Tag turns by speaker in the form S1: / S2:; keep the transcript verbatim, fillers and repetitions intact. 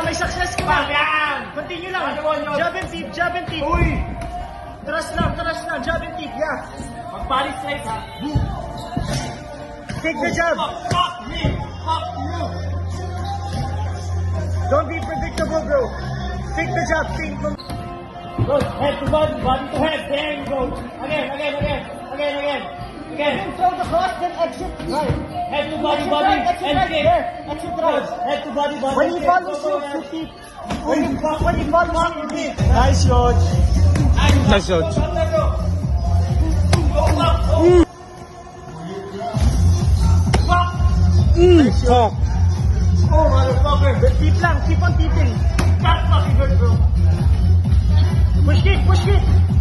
S1: may success ka na.
S2: Yan!
S1: Continue lang.
S2: Ano yun?
S1: Jab and tip, jab and tip.
S2: Uy!
S1: Trust lang, trust lang. Jab and tip, yeah.
S2: Mag-body straight ha. Boom!
S1: Take the jab.
S2: Fuck, fuck me! Fuck you!
S1: Don't be predictable, bro. Take the jab. Think.
S2: Go, head to body, body to head. There you go. Again, again, again. Again, again. Again.
S1: Throw the cross, then exit. Right.
S2: Head to body, body, and kick.
S1: Exit
S2: Good. Head to body, body,
S1: When
S2: and
S1: he
S2: kick.
S1: follows
S2: Go,
S1: you,
S2: go,
S1: you
S2: head.
S1: keep. When he, when he follows you, you keep. Nice shot.
S3: Nice shot. Mm, fuck.
S1: Oh, motherfucker. Keep lang. Keep on keeping. Back, fucking good, bro. Push kick, push kick.